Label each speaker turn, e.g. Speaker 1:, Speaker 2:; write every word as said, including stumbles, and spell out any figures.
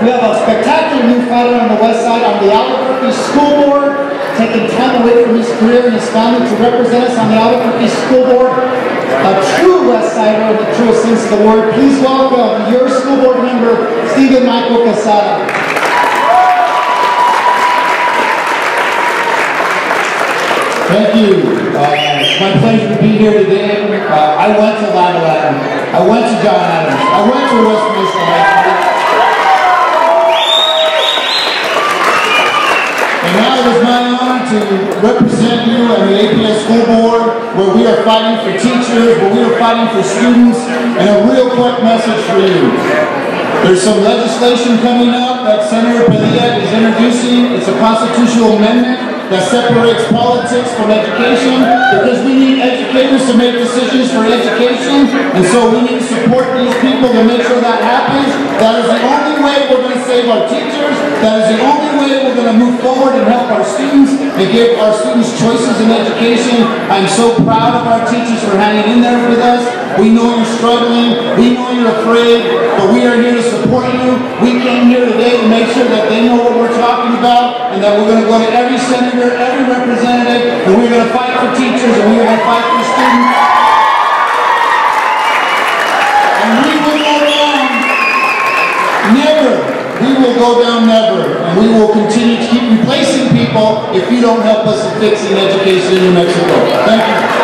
Speaker 1: We have a spectacular new fighter on the west side on the Albuquerque School Board, taking time away from his career and his family to represent us on the Albuquerque School Board. A true West Sider in the truest sense of the word. Please welcome your school board member, Stephen Michael Quezada.
Speaker 2: Thank you. Uh, it's my pleasure to be here today. Uh, I went to Line eleven. I went to John Adams. I went to Westminster High School. And now it is my honor to represent you on the A P S School Board, where we are fighting for teachers, where we are fighting for students, and a real quick message for you. There's some legislation coming up that Senator Padilla is introducing. It's a constitutional amendment that separates politics from education, because we need educators to make decisions for education, and so we need to support these people to make sure that happens. That is the only way we're going to save our teachers. That is the only way we're going to move forward and help our students and give our students choices in education. I'm so proud of our teachers for hanging in there with us. We know you're struggling. We know you're afraid, but we are here to support you. We came here today to make sure that they know what we're talking about, and that we're going to go to every senator, every representative, and we're going to fight for teachers, and we're going to fight for students. And we will go down, never. We will go down never, and we will continue to keep replacing people if you don't help us in fixing education in New Mexico. Thank you.